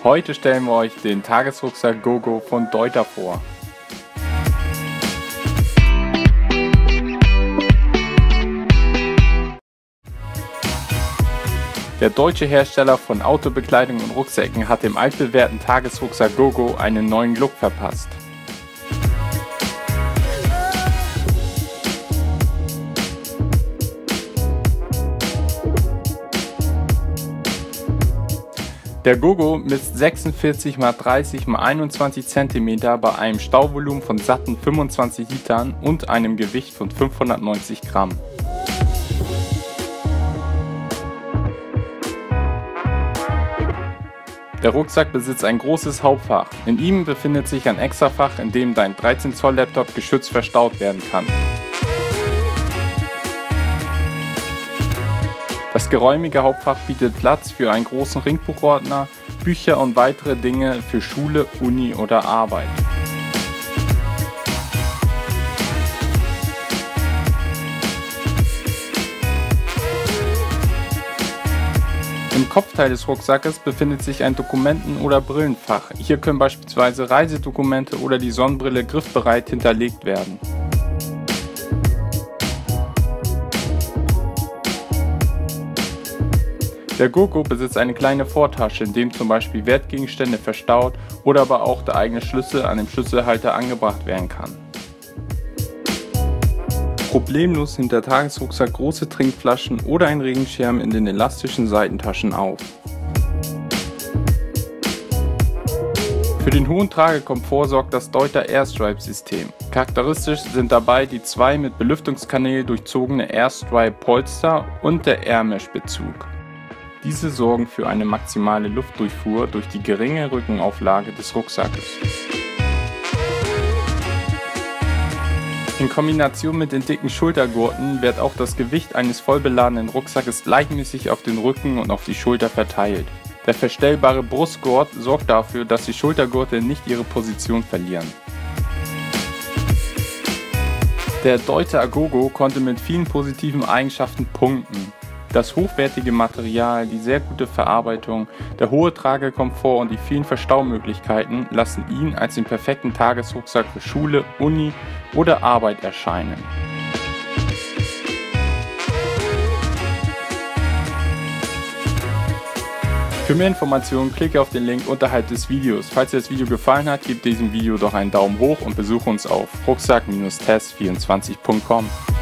Heute stellen wir euch den Tagesrucksack Gogo von Deuter vor. Der deutsche Hersteller von Autobekleidung und Rucksäcken hat dem altbewährten Tagesrucksack Gogo einen neuen Look verpasst. Der Gogo misst 46 x 30 x 21 cm bei einem Stauvolumen von satten 25 Litern und einem Gewicht von 590 Gramm. Der Rucksack besitzt ein großes Hauptfach. In ihm befindet sich ein Extrafach, in dem dein 13 Zoll Laptop geschützt verstaut werden kann. Das geräumige Hauptfach bietet Platz für einen großen Ringbuchordner, Bücher und weitere Dinge für Schule, Uni oder Arbeit. Im Kopfteil des Rucksackes befindet sich ein Dokumenten- oder Brillenfach. Hier können beispielsweise Reisedokumente oder die Sonnenbrille griffbereit hinterlegt werden. Der Gogo besitzt eine kleine Vortasche, in dem zum Beispiel Wertgegenstände verstaut oder aber auch der eigene Schlüssel an dem Schlüsselhalter angebracht werden kann. Problemlos nimmt der Tagesrucksack große Trinkflaschen oder einen Regenschirm in den elastischen Seitentaschen auf. Für den hohen Tragekomfort sorgt das Deuter Airstripe-System. Charakteristisch sind dabei die zwei mit Belüftungskanälen durchzogene Airstripe-Polster und der Airmesh-Bezug. Diese sorgen für eine maximale Luftdurchfuhr durch die geringe Rückenauflage des Rucksackes. In Kombination mit den dicken Schultergurten wird auch das Gewicht eines vollbeladenen Rucksackes gleichmäßig auf den Rücken und auf die Schulter verteilt. Der verstellbare Brustgurt sorgt dafür, dass die Schultergurte nicht ihre Position verlieren. Der Deuter Gogo konnte mit vielen positiven Eigenschaften punkten. Das hochwertige Material, die sehr gute Verarbeitung, der hohe Tragekomfort und die vielen Verstaumöglichkeiten lassen ihn als den perfekten Tagesrucksack für Schule, Uni oder Arbeit erscheinen. Für mehr Informationen klicke auf den Link unterhalb des Videos. Falls dir das Video gefallen hat, gib diesem Video doch einen Daumen hoch und besuche uns auf rucksack-test24.com.